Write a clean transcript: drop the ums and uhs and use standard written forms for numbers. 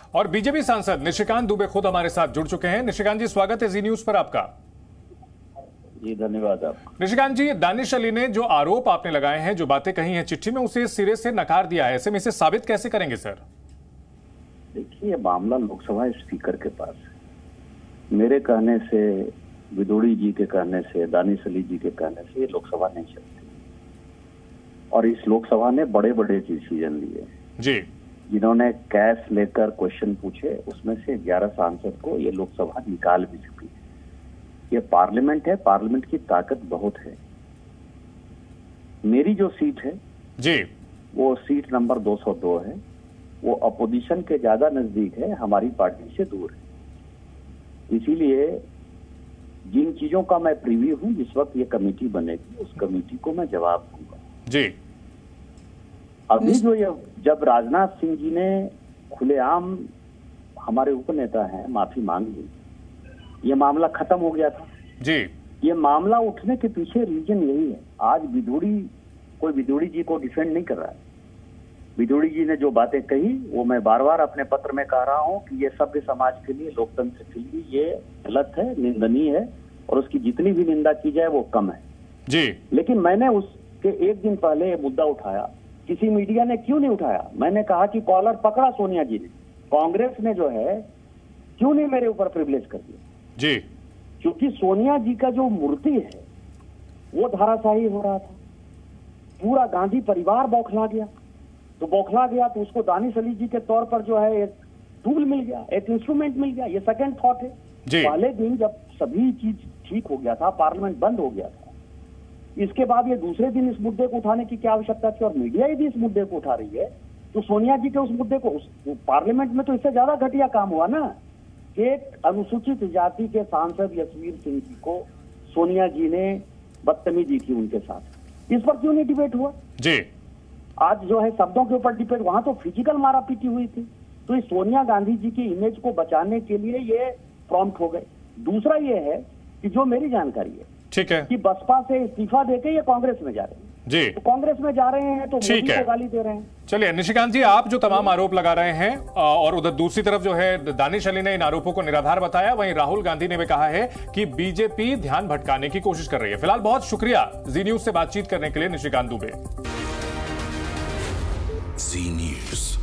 और बीजेपी सांसद निशिकांत दुबे खुद हमारे साथ जुड़ चुके हैं। निशिकांत जी, स्वागत है जी न्यूज पर आपका। जी धन्यवाद आपका। निशिकांत जी, दानिश अली ने जो आरोप आपने लगाए हैं, जो बातें कही हैं चिट्ठी में, उसे सिरे से नकार दिया है। ऐसे में इसे साबित कैसे करेंगे सर? देखिए, मामला लोकसभा स्पीकर के पास है। मेरे कहने से, विदोड़ी जी के कहने से, दानिश अली जी के कहने से ये लोकसभा नहीं चलती। और इस लोकसभा ने बड़े बड़े डिसीजन लिए जी। जिन्होंने कैश लेकर क्वेश्चन पूछे, उसमें से 11 सांसद को ये लोकसभा निकाल भी चुकी है। ये पार्लियामेंट है, पार्लियामेंट की ताकत बहुत है। मेरी जो सीट है जी, वो सीट नंबर 202 है। वो अपोजिशन के ज्यादा नजदीक है, हमारी पार्टी से दूर है। इसीलिए जिन चीजों का मैं प्रीव्यू हूं, जिस वक्त ये कमेटी बनेगी उस कमेटी को मैं जवाब दूंगा जी। अभी जो ये जब राजनाथ सिंह जी ने खुलेआम हमारे उपनेता हैं माफी मांग ली, ये मामला खत्म हो गया था जी। ये मामला उठने के पीछे रीजन यही है। आज कोई विदोड़ी जी को डिफेंड नहीं कर रहा है। विदोड़ी जी ने जो बातें कही वो मैं बार बार अपने पत्र में कह रहा हूं कि ये सभ्य समाज के लिए, लोकतंत्र के लिए ये गलत है, निंदनीय है, और उसकी जितनी भी निंदा की जाए वो कम है जी। लेकिन मैंने उसके एक दिन पहले ये मुद्दा उठाया। किसी मीडिया ने क्यों नहीं उठाया? मैंने कहा कि कॉलर पकड़ा सोनिया जी ने, कांग्रेस ने जो है क्यों नहीं मेरे ऊपर प्रिविलेज कर दिया जी। क्योंकि सोनिया जी का जो मूर्ति है वो धराशायी हो रहा था। पूरा गांधी परिवार बौखला गया। तो बौखला गया तो उसको दानिश अली जी के तौर पर जो है एक टूल मिल गया, एक इंस्ट्रूमेंट मिल गया। ये सेकंड थॉट है। पहले दिन जब सभी चीज ठीक हो गया था, पार्लियामेंट बंद हो गया था, इसके बाद ये दूसरे दिन इस मुद्दे को उठाने की क्या आवश्यकता थी? और मीडिया यदि इस मुद्दे को उठा रही है तो सोनिया जी के उस मुद्दे को, पार्लियामेंट में तो इससे ज्यादा घटिया काम हुआ ना कि एक अनुसूचित जाति के सांसद यशवीर सिंह जी को सोनिया जी ने बदतमीजी की उनके साथ। इस पर क्यों नहीं डिबेट हुआ जी? आज जो है शब्दों के ऊपर डिबेट, वहां तो फिजिकल मारापीटी हुई थी। तो इस सोनिया गांधी जी की इमेज को बचाने के लिए ये प्रॉम्प्ट हो गए। दूसरा ये है कि जो मेरी जानकारी है, ठीक है, कि बसपा से इस्तीफा देके ये कांग्रेस में जा रहे हैं जी। तो कांग्रेस में जा रहे हैं तो मोदी को गाली दे रहे हैं। चलिए निशिकांत जी, आप जो तमाम आरोप लगा रहे हैं और उधर दूसरी तरफ जो है दानिश अली ने इन आरोपों को निराधार बताया, वहीं राहुल गांधी ने भी कहा है कि बीजेपी ध्यान भटकाने की कोशिश कर रही है। फिलहाल बहुत शुक्रिया जी न्यूज से बातचीत करने के लिए निशिकांत दुबे। जी न्यूज।